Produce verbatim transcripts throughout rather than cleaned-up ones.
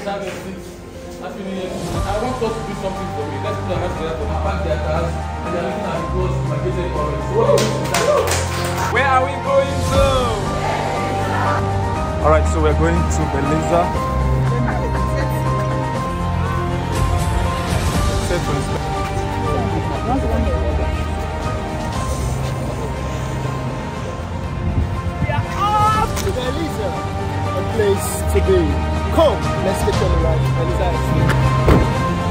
Happy New Year. I want us to do something for me. Let's put our hands together for park their cars and they're looking at the girls migrated forest. So what are we doing? Where are we going to? Alright, so we're going to Beliza. Set for inspection. We are off to Beliza, a place to be. Come, let's get on the ride. Beliza is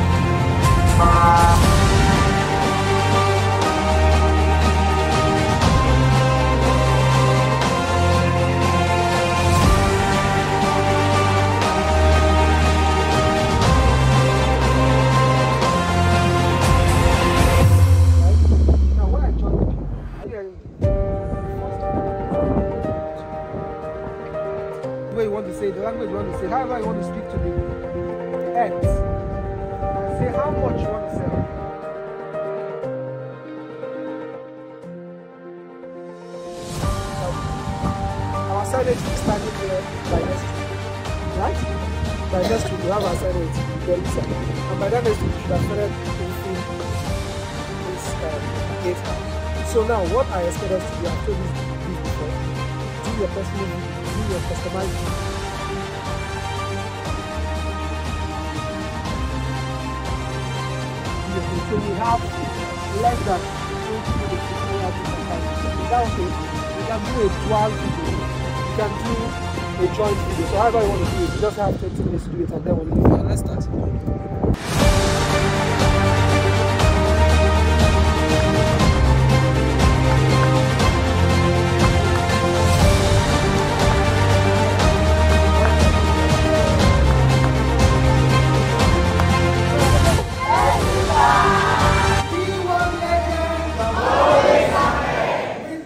you want to say, the language you want to say, however you want to speak to the earth. Say how much you want to sell. Our silage will be starting here by next week, right? By next week we have our silage in Beliza. And by that next week we should have started painting this um, gate house. So now what I expect us to do, I've told you this before, do your personal video. Your customized. So we have less than twenty minutes to play out this customized. Is that okay? We can do a dual video. You can do a joint video. So however you want to do it, you just have twenty minutes to do it and then we'll do it. Let's start.